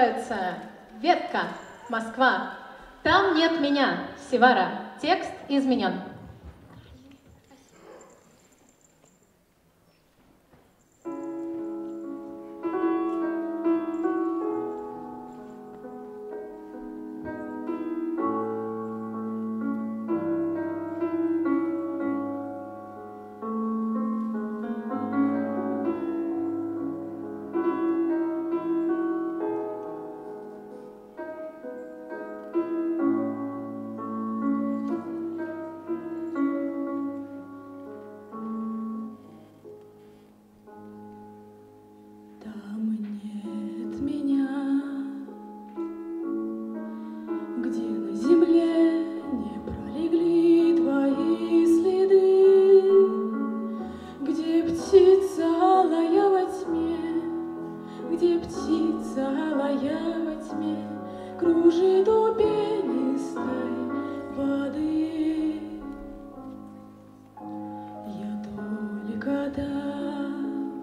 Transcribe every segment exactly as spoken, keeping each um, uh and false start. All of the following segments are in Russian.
называется «Ветка, Москва». Там нет меня, Севара. Текст изменен. Где птица алая во тьме кружит у пенистой воды. Я только там,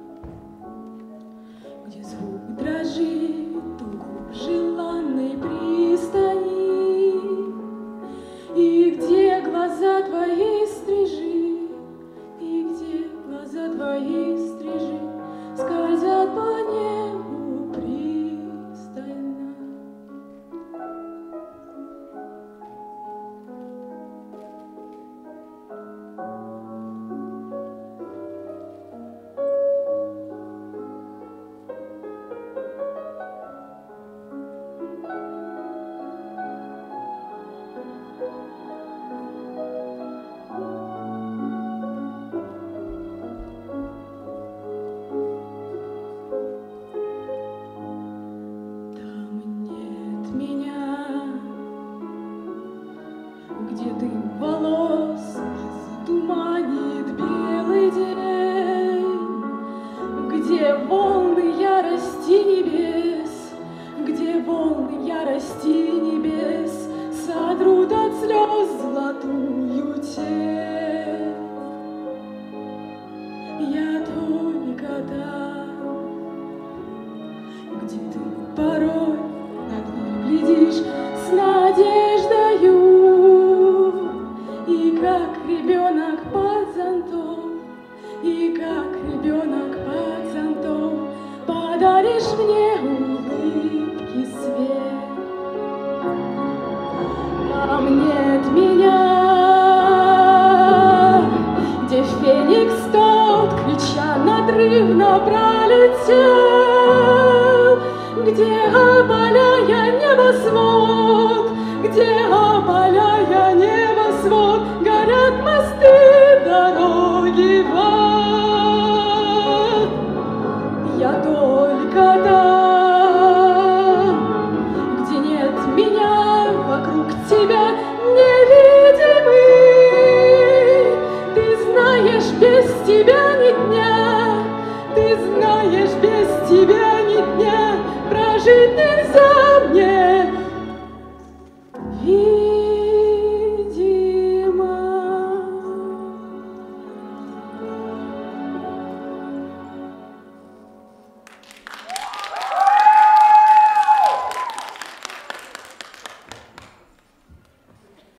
где звук дрожит у губ желанной пристани, и где глаза твои стрижи, и где глаза твои стрижи скользят по небу пристально. Где дым волос туманит белый день, где волны ярости небес, где волны ярости небес сотрут от слез золотую тень. Я только там, где ты порой на дверь глядишь с надеждою, и как ребенок под зонтом, и как ребенок под зонтом подаришь мне улыбки свет. Там нет меня, где феникс тот, крича надрывно пролетел, где опаляя небосвод, где опаляя небосвод горят мосты, дороги в ад. Я только там.